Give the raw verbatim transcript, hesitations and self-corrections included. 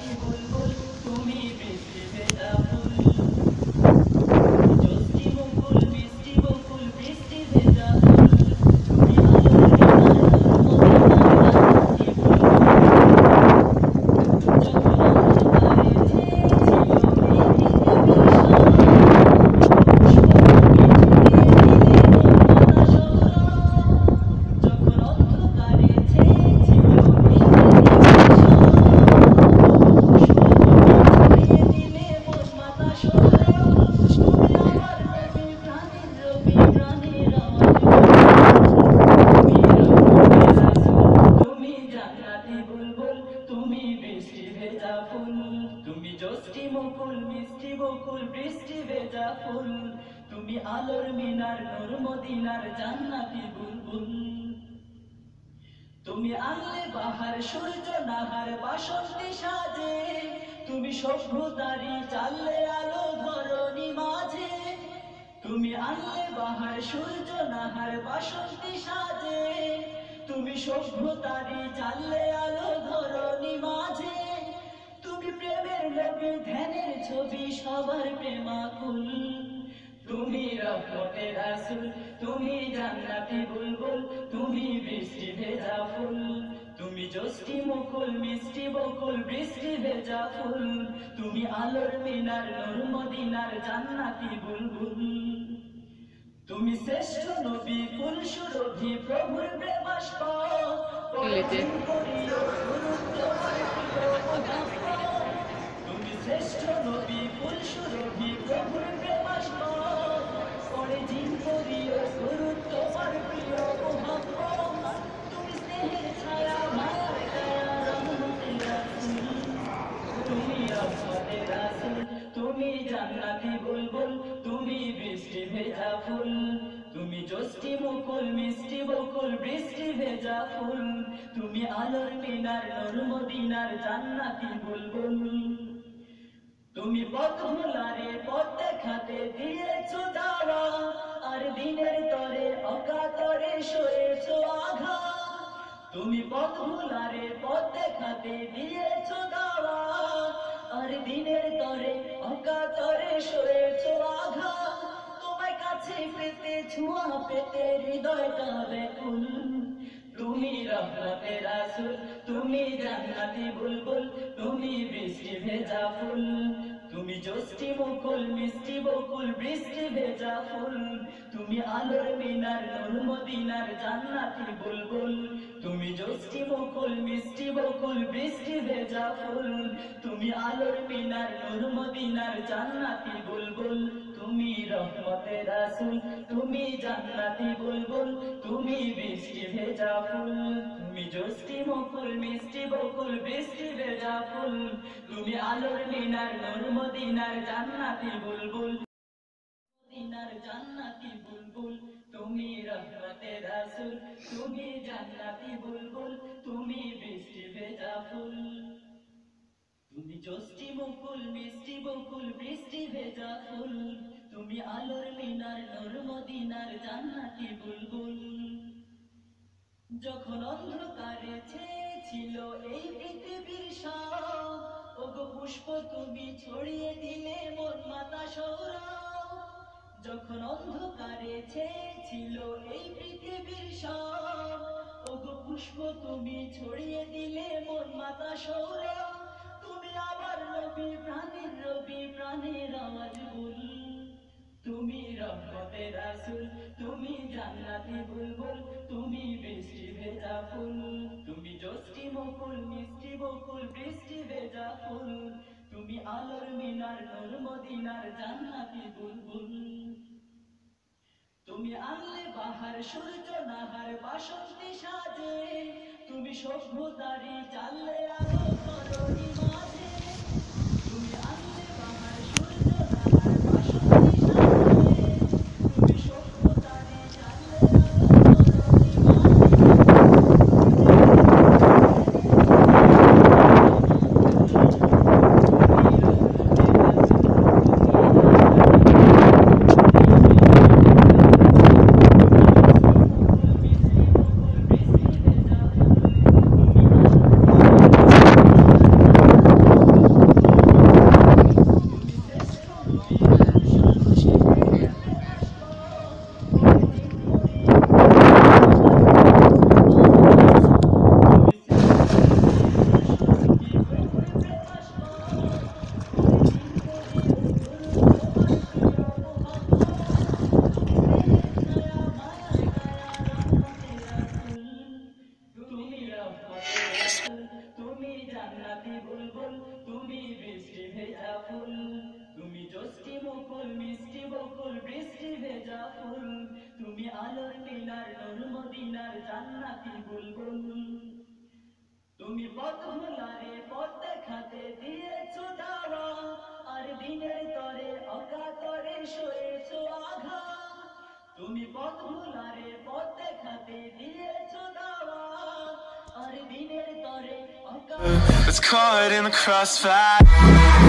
তুমি আনলে বাহার সূর্য নাহার বাসন্তী সাজে, তুমি সভ্যতারি চাললে আলো ধরণী মাঝে। তুমি আনলে বাহার সূর্য নাহার বাসন্তী সাজে, তুমি সভ্যতারি চাললে আলো ধরণী মাঝে। তুমি প্রেমের নবী ধ্যানের ছবি সবার প্রেমাকুল, তুমি রহমতের রাসূল, তুমি জান্নাতি বুলবুল, তুমি বৃষ্টি ভেজা ফুল, তুমি জষ্টি মুকুল মিষ্টি বকুল বৃষ্টি ভেজা ফুল, তুমি আলোর মিনার নূর মদিনার জান্নাতি বুলবুল। তুমি শ্রেষ্ঠ নবী ফুল সুরভি প্রভুর প্রেমাস্প, তুমি শ্রেষ্ঠ নবী ফুল সুরভি প্রভুর প্রেমাস্প, পরে জিন করিও গুরুত্ব তোমার প্রিয় মুহাম্মদ। তুমি স্নেহের ছায়া মায়ার ছায়া রহমতের রাসূল, তুমি রহমতের রাসূল, তুমি জান্নাতি বুলবুল, তুমি বৃষ্টি ভেজা ফুল, তুমি জষ্টি মুকুল মিষ্টি বকুল বৃষ্টি ভেজা ফুল, তুমি আলোর মিনার নূর মদিনার জান্নাতি বুলবুল। তুমি পথ ভোলারে পথ দেখাতে দিয়েছো দাওয়া, আর দিনের তরে অকাতরে সয়েছো আঘাত। তুমি পথ ভোলারে পথ দেখাতে দিয়েছো দাওয়া, আর দিনের তরে অকাতরে সয়েছো আঘাত। তোমায় কাছে পেতে ছোঁয়া পেতে হৃদয়টা ব্যাকুল, তুমি রহমতের রাসূল, তুমি জান্নাতি বুলবুল, তুমি বৃষ্টি ভেজা ফুল, তুমি জষ্টি মুকুল মিষ্টি বকুল বৃষ্টি ভেজা ফুল, তুমি আলোর মিনার নূর মদিনার জান্নাতি বুলবুল, তুমি জষ্টি মুকুল মিষ্টি বকুল বৃষ্টি ভেজা ফুল, তুমি আলোর মিনার নূর মদিনার জান্নাতি বুলবুল। তুমি রহমতের রাসূল, তুমি জান্নাতি বুলবুল, তুমি বৃষ্টি ভেজা ফুল, তুমি জষ্টি মুকুল মিষ্টি বকুল বৃষ্টি ভেজা ফুল, তুমি আলোর মিনার নূর মদিনার জান্নাতি বুলবুল, মদিনার জান্নাতি বুলবুল। তুমি রহমতের রাসূল, তুমি জান্নাতি বুলবুল, তুমি বৃষ্টি ভেজা ফুল, তুমি জষ্টি মুকুল মিষ্টি বকুল বৃষ্টি ভেজা ফুল, তুমি আলোর মিনার নূর মদিনার জান্নাতি বুলবুল। যখন অন্ধকারে ছেয়েছিল এই পৃথিবীর সব, ওগো পুষ্প তুমি ছড়িয়ে দিলে মন মাতা সৌরভ। যখন অন্ধকারে ছেয়েছিল এই পৃথিবীর সব, ওগো পুষ্প তুমি ছড়িয়ে দিলে মন মাতা সৌরভ। তুমি আমার নবী প্রাণের রবি প্রাণের আওয়াজ বুল, তুমি রহমতের রাসূল, তুমি জান্নাতি বুলবুল, তুমি বৃষ্টি ভেজা ফুল, তুমি জষ্টি মুকুল মিষ্টি বকুল বৃষ্টি ভেজা ফুল, তুমি আলোর মিনার নূর মদিনার জান্নাতি বুলবুল। তুমি আনলে বাহার সূর্য নাহার বাসন্তী সাজে, তুমি সভ্যতারি চাললে আলো ধরণী মাঝে। তুমি আনলে বাহার সূর্য নাহার বাসন্তী সাজে, তুমি সভ্যতারি চাললে আলো ধরণী মাঝে। জোড়া ফুল, তুমি আলোর মিনার নূর মদিনার জান্নাতি বুলবুল। তুমি পথ ভোলারে পথ দেখাতে দিয়েছো দাওয়া, আর দিনের তরে অকাতরে সয়েছো আঘাত। তুমি পথ ভোলারে পথ দেখাতে দিয়েছো দাওয়া, আর দিনের তরে অকাতরে It's caught in the crossfire.